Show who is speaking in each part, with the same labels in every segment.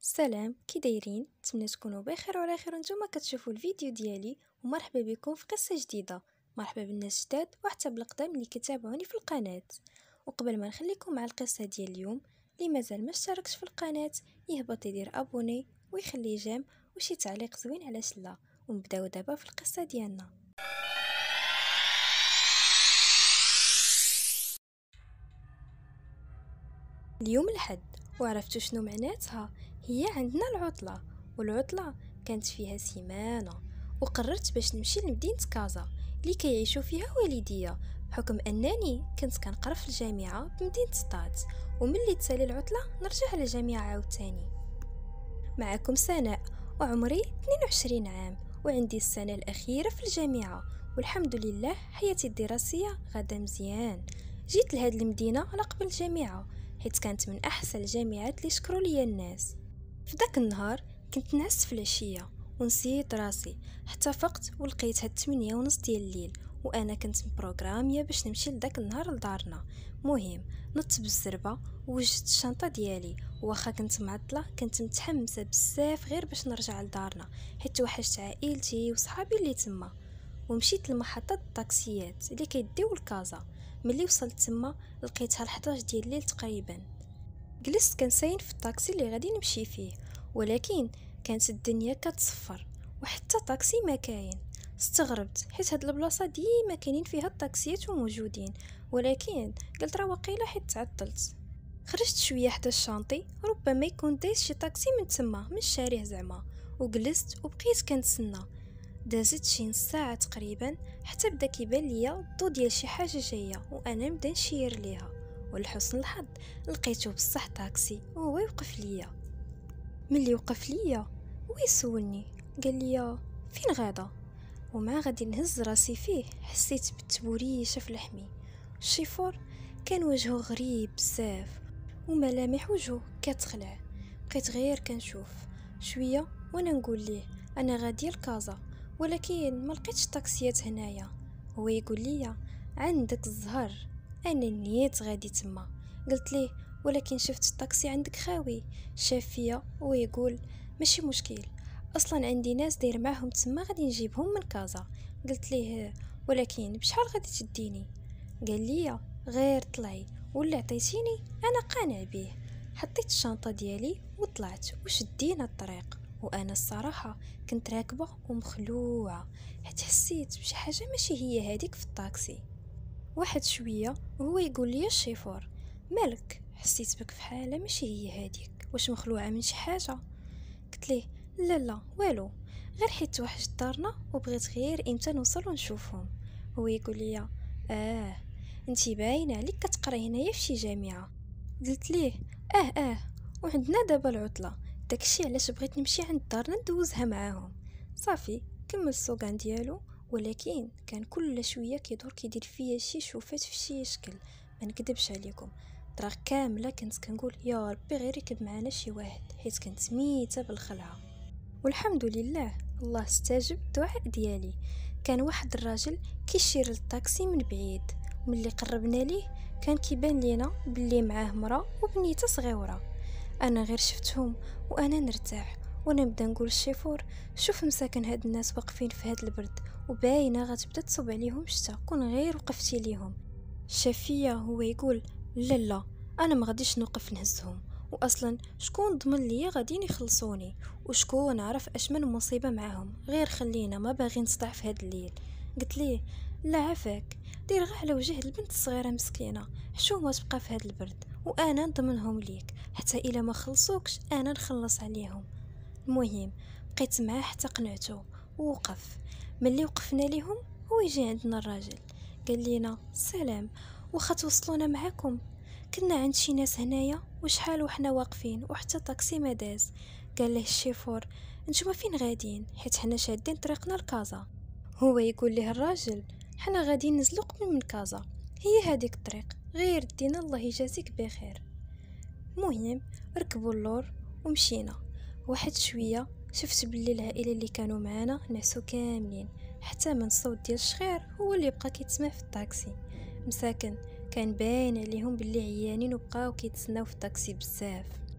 Speaker 1: السلام، كي دايرين؟ نتمنى تكونوا بخير وعلى خير. نتوما كتشوفوا الفيديو ديالي ومرحبا بكم في قصه جديده. مرحبا بالناس جداد وحتى بالقدام اللي كيتابعوني في القناه. وقبل ما نخليكم مع القصه ديال اليوم، اللي مازال ما اشتركش في القناه يهبط يدير ابوني ويخلي جيم وشي تعليق زوين على لا. ونبداو دابا في القصه ديالنا. اليوم الحد، وعرفتوا شنو معناتها؟ هي عندنا العطلة، والعطلة كانت فيها سيمانة. وقررت باش نمشي لمدينة كازا اللي كيعيشوا فيها والديا، بحكم انني كنت كنقرا في الجامعة بمدينة سطات، وملي تسالي العطلة نرجع للجامعة عاوتاني. معكم سناء، وعمري 22 عام، وعندي السنة الأخيرة في الجامعة، والحمد لله حياتي الدراسية غادا مزيان. جيت لهاد المدينة على قبل الجامعة، حيت كانت من أحسن الجامعات اللي شكروا لي الناس. في داك النهار كنت نعست في العشية ونسيت راسي، حتى فقت ولقيتها 8:30 ديال الليل، وانا كنت مبروغراميه باش نمشي لداك النهار لدارنا. مهم نط بالزربه ووجدت الشنطه ديالي، واخا كنت معطله كنت متحمسه بزاف غير باش نرجع لدارنا، حيت توحشت عائلتي وصحابي اللي تما. ومشيت لمحطه الطاكسيات اللي كيديو لكازا. ملي وصلت تما لقيتها 11 ديال الليل تقريبا. جلست كنساين في الطاكسي اللي غادي نمشي فيه، ولكن كانت الدنيا كتصفر وحتى طاكسي ما كاين. استغربت حيت هاد البلاصه ديما كاينين فيها الطاكسيات وموجودين، ولكن قلت راه واقيلا حيت تعطلت. خرجت شويه حدا الشانطي، ربما يكون دايز شي طاكسي من تما من الشارع زعما، وجلست وبقيت كنتسنى. دازت شي نص ساعه تقريبا حتى بدا كيبان ليا الضو ديال شي حاجه جايه، وانا نبدا نشير ليها، ولحسن الحظ لقيته بصح طاكسي وهو يوقف ليا. ملي وقف ليا ويسولني قال لي فين غادا، ومع غادي نهز راسي فيه حسيت بالتبوريشه في لحمي. الشيفور كان وجهه غريب بزاف وملامح وجهه كتخلع. بقيت غير كنشوف شويه وانا نقول ليه انا غاديه لكازا، ولكن ما لقيتش طاكسيات هنايا. هو يقول لي عندك الزهر، انا نيت غادي تما. قلت ليه ولكن شفت الطاكسي عندك خاوي. شاف فيا ويقول ماشي مشكل، اصلا عندي ناس داير معاهم تما غادي نجيبهم من كازا. قلت ليه ولكن بشحال غادي تديني؟ قال لي غير طلعي واللي عطيتيني انا قانع به. حطيت الشنطه ديالي وطلعت وشدينا الطريق، وانا الصراحه كنت راكبه ومخلوعه، حيت حسيت بشي حاجه ماشي هي هذيك في الطاكسي. واحد شويه وهو يقول لي الشيفور مالك، حسيت بك في حاله ماشي هي هذيك، واش مخلوعه من شي حاجه؟ قلت ليه لا لا والو، غير حيت توحشت دارنا وبغيت غير امتى نوصل ونشوفهم. هو يقول لي انتي باينه عليك كتقراي هنايا في شي جامعه. قلت ليه اه وعندنا دابا العطله، داكشي علاش بغيت نمشي عند دارنا ندوزها معاهم. صافي كمل السوقان ديالو، ولكن كان كل شويه كيدور كيدير فيا شي شوفات في شي شكل. ما نكذبش عليكم، طراق كامله كنت كنقول يا ربي غير يكب معنا شي واحد، حيت كنت ميته بالخلعه. والحمد لله الله استجب الدعاء ديالي. كان واحد الراجل كيشير للطاكسي من بعيد، ملي قربنا ليه كان كيبان لينا بلي معاه مرا وبنيته صغيره. انا غير شفتهم وانا نرتاح، وانا نبدا نقول الشيفور شوف مساكن هاد الناس واقفين في هاد البرد وباينه غتبدا تصب عليهم الشتا، كون غير وقفتي ليهم. شافيا هو يقول لا لا انا ما غاديش نوقف نهزهم، واصلا شكون ضمن ليا غاديين يخلصوني، وشكون عرف اش من مصيبه معاهم، غير خلينا ما باغي نصدع في هاد الليل. قلت ليه لا عفاك، دير غير على وجه البنت الصغيره مسكينه، حشومه تبقى في هاد البرد وانا نضمنهم ليك، حتى الا ما خلصوكش انا نخلص عليهم. المهم بقيت معاه حتى قنعته ووقف. ملي وقفنا ليهم هو يجي عندنا الراجل قال لينا سلام، واخا توصلونا معاكم، كنا عند شي ناس هنايا وشحال وحنا واقفين وحتى طاكسي ما داز. قال له الشيفور نتوما فين غاديين، حيت حنا شادين طريقنا لكازا. هو يقول له الراجل حنا غادي ننزلو قبل من كازا، هي هذيك الطريق، غير دينا الله يجازيك بخير. المهم ركبوا اللور ومشينا. واحد شويه شفت بلي العائله اللي كانوا معانا نعسوا كاملين، حتى من صوت ديال الشخير هو اللي بقى كيتسمع في الطاكسي. مساكن كان باين عليهم بلي عيانين وبقاو كيتسناو في الطاكسي بزاف.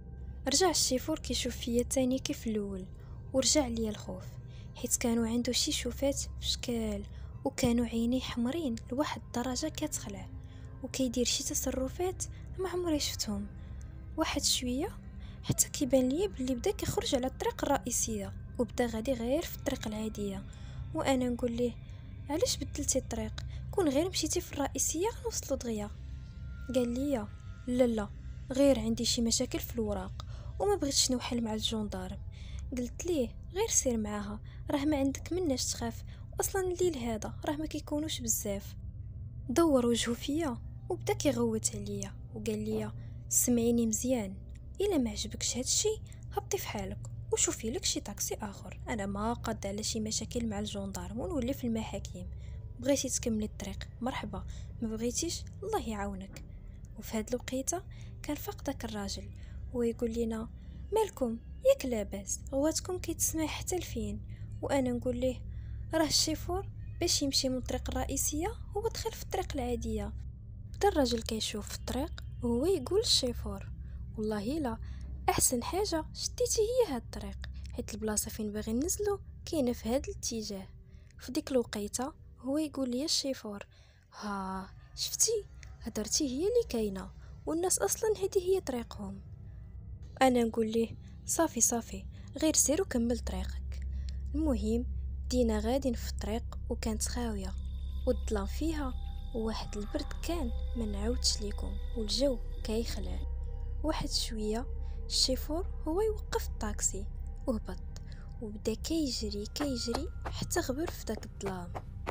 Speaker 1: رجع الشيفور كيشوف فيا تاني كيف الاول، ورجع ليا الخوف حيت كانوا عنده شي شوفات بشكال، وكانوا عينيه حمرين لواحد الدرجه كتخلع، وكيدير شي تصرفات ما عمري شفتهم. واحد شويه حتى كيبان ليا بلي بدا كيخرج على الطريق الرئيسيه وبدا غادي غير في الطريق العاديه. وانا نقول ليه علاش بدلتي الطريق؟ كون غير مشيتي في الرئيسيه غنوصلوا دغيا. قال لي لا غير عندي شي مشاكل في الوراق وما بغيتش نوحل مع الجندارم. قلت ليه غير سير معاها، راه ما عندك مناش تخاف، واصلا الليل هذا راه ما كيكونوش بزاف. دور وجهه فيا وبدا كيغوت عليا وقال لي سمعيني مزيان، الا ما عجبكش هادشي هبطي في حالك وشوفي لك شي طاكسي اخر، انا ما قاد على شي مشاكل مع الجندارم ونولي في المحاكم. بغيتي تكملي الطريق مرحبا، ما بغيتيش الله يعاونك. وفي هاد الوقيته كان فاق داك الراجل ويقول لنا مالكم ياك لاباس، غواتكم كيتسمع حتى لفين؟ وانا نقول ليه راه الشيفور باش يمشي من الطريق الرئيسيه هو دخل في الطريق العاديه. بدا الراجل كيشوف في الطريق وهو يقول للشيفور والله لا احسن حاجه شديتي هي هاد الطريق، حيت البلاصه فين باغي ننزلو كاينه في هاد الاتجاه. في ديك الوقيته هو يقول لي الشيفور ها شفتي هدرتي هي اللي كاينه، والناس اصلا هذه هي طريقهم. انا نقول ليه صافي غير سير وكمل طريقك. المهم دينا غادين في الطريق وكانت خاويه والظلام فيها وواحد البرد كان ما نعاودش ليكم، والجو كيخلع. واحد شويه الشيفور هو يوقف الطاكسي وهبط وبدا كيجري حتى غبر في داك الظلام.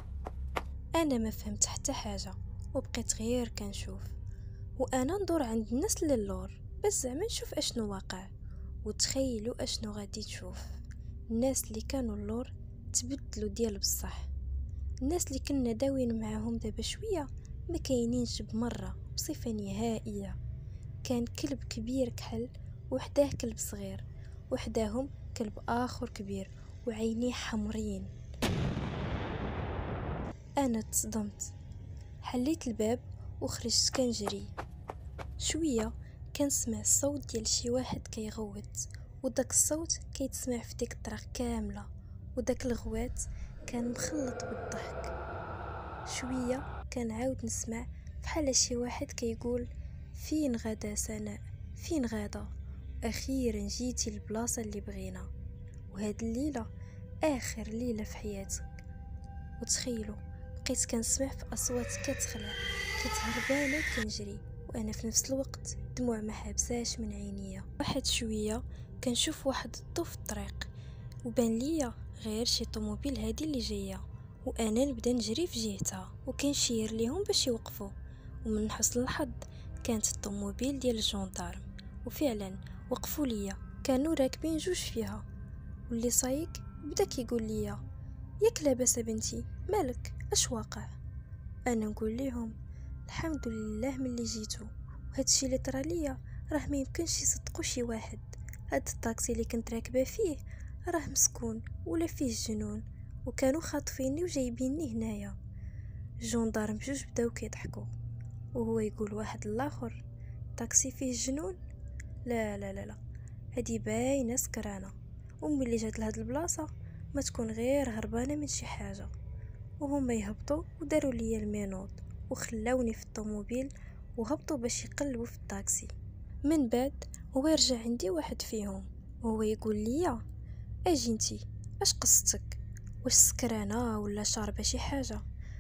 Speaker 1: انا ما فهمت حتى حاجه وبقيت غير كنشوف، وانا ندور عند الناس للور بس زعما نشوف اشنو واقع. وتخيلوا اشنو غادي تشوف، الناس اللي كانوا اللور تبدلوا ديال بصح. الناس اللي كنا داوين معاهم دابا شويه ما كاينينش بمره بصفه نهائيه. كان كلب كبير كحل وحداه كلب صغير، وحداهم كلب اخر كبير وعينيه حمرين. انا تصدمت، حليت الباب وخرجت كنجري. شويه كنسمع الصوت ديال شي واحد كيغوت، وداك الصوت كيتسمع في ديك الطريق كامله، وداك الغوات كان مخلط بالضحك. شويه كنعاود نسمع بحال شي واحد كيقول فين غدا سناء فين غدا، اخيرا جيتي البلاصه اللي بغينا، وهاد الليله اخر ليله في حياتك. وتخيلوا بقيت كنسمع في اصوات كتخلع، كنت هربانه كنجري وانا في نفس الوقت دموع ما حابساش من عينيا. واحد شويه كنشوف واحد الضو في الطريق وبان ليا غير شي طوموبيل هادي اللي جايه، وانا نبدا نجري في جهتها وكنشير ليهم باش يوقفوا. ومن حسن الحظ كانت الطوموبيل ديال الجندارم، وفعلا وقفوا ليا، كانوا راكبين جوج فيها. واللي صايق بدا كيقول ليا ياك لاباس بنتي مالك اش واقع؟ انا نقول لهم الحمد لله ملي جيتو، وهادشي اللي طرا ليا راه ما يمكنش يصدقوا شي واحد. هاد الطاكسي اللي كنت راكبه فيه راه مسكون ولا فيه جنون، وكانوا خاطفيني وجايبيني هنايا. الجندارم بجوج بداو كيضحكوا وهو يقول واحد الاخر طاكسي فيه جنون؟ لا لا لا لا، هادي باينه سكرانه، وملي جات لهاد البلاصه ما تكون غير هربانه من شي حاجه. وهما يهبطوا وداروا ليا المينوط وخلاوني في الطوموبيل وهبطوا باش يقلبوا في الطاكسي. من بعد هو يرجع عندي واحد فيهم وهو يقول لي اجي انتي اش قصتك، واش سكرانه ولا شاربه شي حاجه؟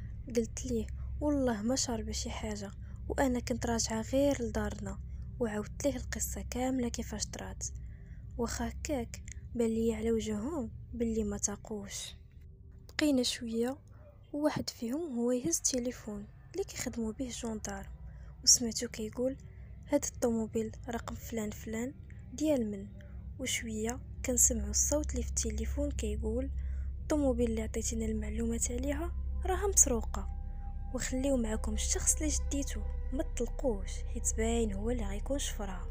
Speaker 1: قلت ليه والله ما شاربه شي حاجه، وانا كنت راجعه غير لدارنا. وعاودت ليه القصه كامله كيفاش طرات، واخا هكاك بان لي على وجههم باللي ما تاقوش. بقينا شويه وواحد فيهم هو يهز التليفون اللي كيخدموا به الجندار، وسمعتو كيقول هاد الطوموبيل رقم فلان فلان ديال من. وشويه كنسمعوا الصوت اللي في التليفون كيقول الطوموبيل اللي عطيتينا المعلومات عليها راها مسروقه، وخليو معكم الشخص اللي جديتو ما تطلقوش حيت باين هو اللي غيكون شفرها.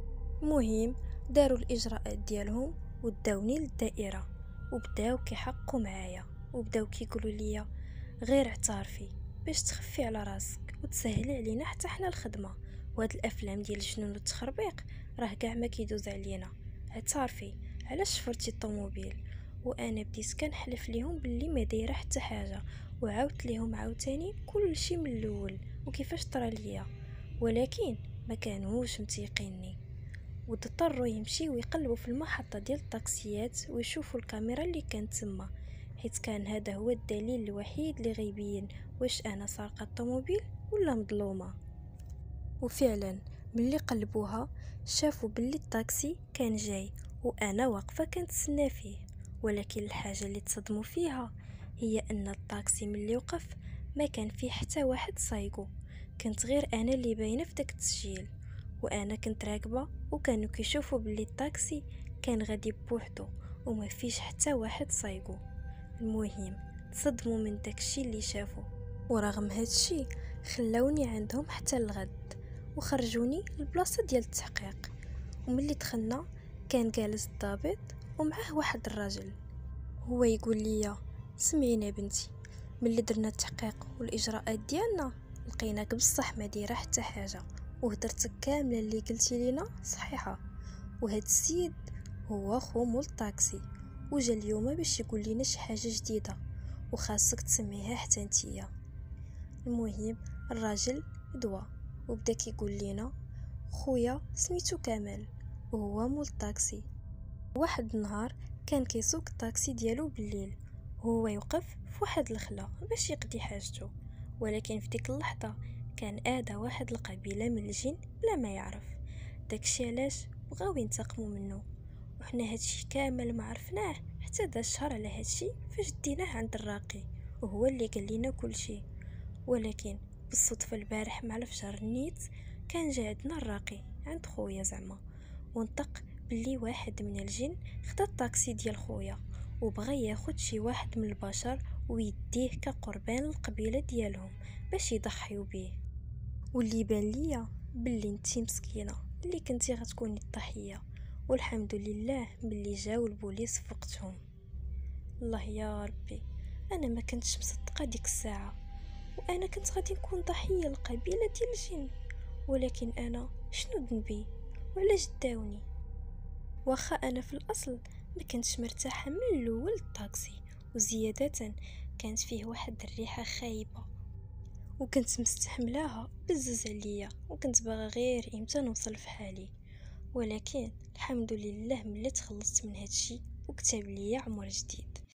Speaker 1: المهم داروا الاجراءات ديالهم وداوني للدائره وبداو كيحققوا معايا وبداو كيقولوا لي غير اعترفي باش تخفي على راسك وتسهلي علينا حتى حنا الخدمه، وهاد الافلام ديال الجنون والتخربيق راه كاع ما كيدوز علينا. اعترفي علاش شفرتي الطوموبيل؟ وانا بديت كنحلف ليهم باللي ما دايره حتى حاجه، وعاودت ليهم عاوتاني كل شيء من الاول وكيفاش طرا ليا، ولكن ما كانوش متيقيني. واضطروا يمشيو يقلبوا في المحطه ديال الطاكسيات ويشوفوا الكاميرا اللي كانت تما، حيت كان هذا هو الدليل الوحيد اللي غيبين واش انا سارقه الطوموبيل ولا مظلومه. وفعلا ملي قلبوها شافوا باللي الطاكسي كان جاي وانا واقفه كنتسنى فيه، ولكن الحاجه اللي تصدموا فيها هي ان الطاكسي ملي وقف ما كان فيه حتى واحد سايقو، كنت غير انا اللي باينه في داك التسجيل. وانا كنت راكبه وكانوا كيشوفوا باللي الطاكسي كان غادي بوحدو وما فيش حتى واحد سايقو. المهم تصدموا من داكشي اللي شافوا، ورغم هادشي خلاوني عندهم حتى الغد وخرجوني للبلاصه ديال التحقيق. وملي دخلنا كان جالس الضابط ومعه واحد الراجل، هو يقول لي سمعينا بنتي، ملي درنا التحقيق والاجراءات ديالنا لقيناك بصح ما دايره حتى حاجه، وهدرتك كامله اللي قلتي لينا صحيحه، وهاد السيد هو خو مول الطاكسي وجا اليوم باش يقول لنا شي حاجه جديده وخاصك تسميها حتى نتيا. المهم الراجل دوا وبدا كيقول لينا خويا سميتو كمال وهو مول الطاكسي. واحد النهار كان كيسوق الطاكسي ديالو بالليل، هو يوقف في واحد الخلا باش يقضي حاجته، ولكن في ديك اللحظه كان ادا واحد القبيله من الجن بلا ما يعرف. داكشي علاش بغاو ينتقموا منه، وحنا هادشي كامل ما عرفناه حتى دا شهر على هادشي فاش ديناه عند الراقي وهو اللي قال لنا كل شيء. ولكن بالصدفه البارح مع الفجر نيت كان جا عندنا الراقي عند خويا زعما، ونطق باللي واحد من الجن خدا الطاكسي ديال خويا وبغى ياخد شي واحد من البشر ويديه كقربان للقبيله ديالهم باش يضحيو بيه. واللي بان ليا باللي انتي مسكينه اللي كنتي غتكوني الضحيه، والحمد لله باللي جاو البوليس فوقتهم. الله يا ربي، انا ما كنتش مصدقه ديك الساعه، وانا كنت غادي نكون ضحيه لقبيله ديال الجن، ولكن انا شنو ذنبي وعلاش داوني؟ واخا انا في الاصل ما كنتش مرتاحه من الاول الطاكسي، وزياده كانت فيه واحد الريحه خايبه وكنت مستحملاها بزز عليا، وكنت باغا غير امتى نوصل في حالي. ولكن الحمد لله ملي تخلصت من هادشي وكتب ليا عمر جديد.